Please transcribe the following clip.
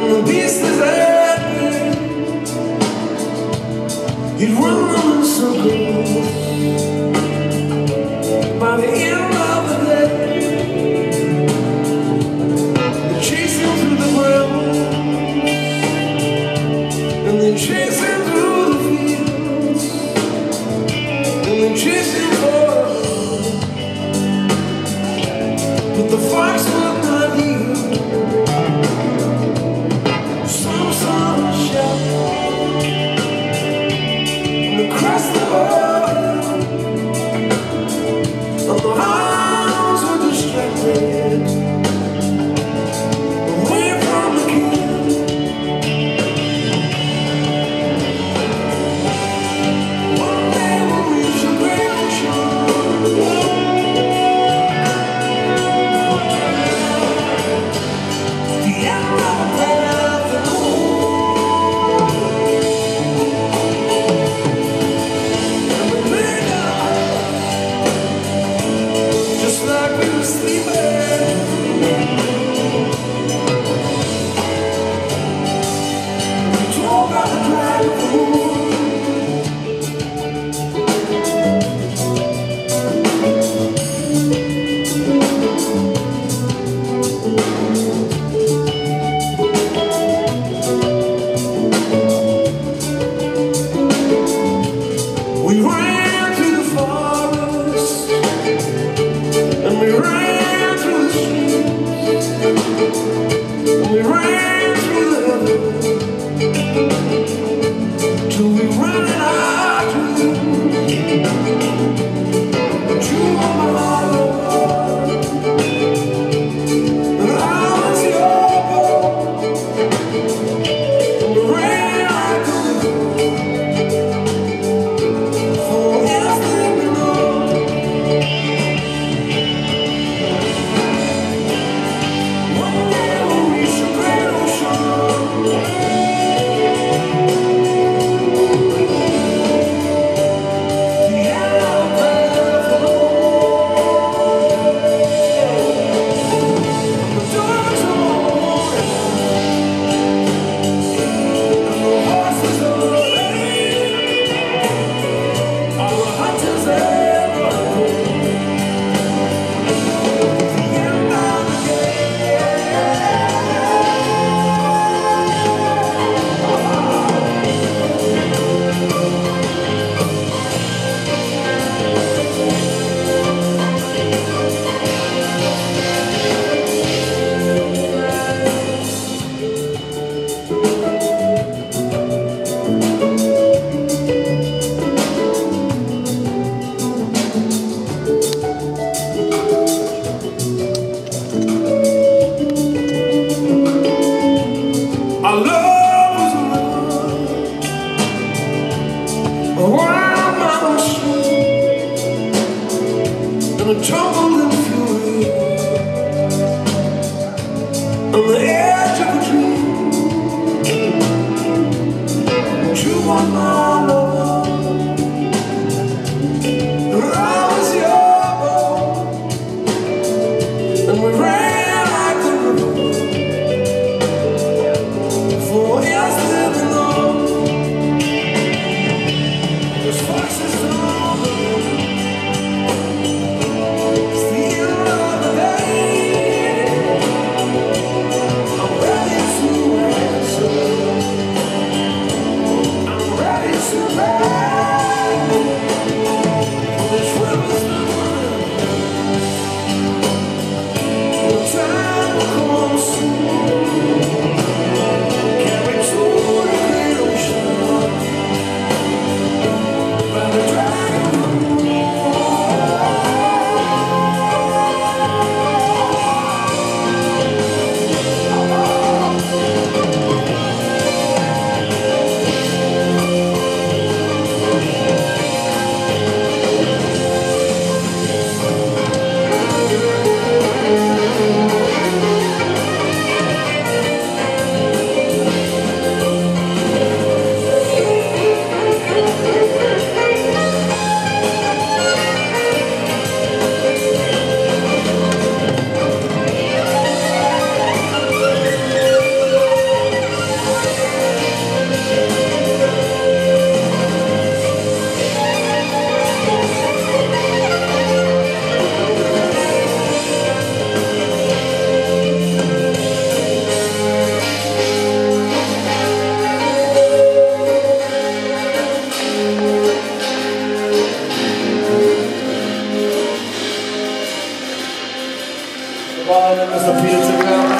the beast is happy. He'd run in circles. By the end of the day, they chase him through the ground, and they chase him through the fields, and they chase him for. But the fox would not heed. Some shout, and across the border, and the hounds were distracted, away from the king. One day we'll reach the great ocean. On the edge of a dream, you want my love, and I was your boy, and we ran like the river, for years living on. Those foxes don't know, it's the end of the day. I'm ready to answer. I'm ready to minutes ago.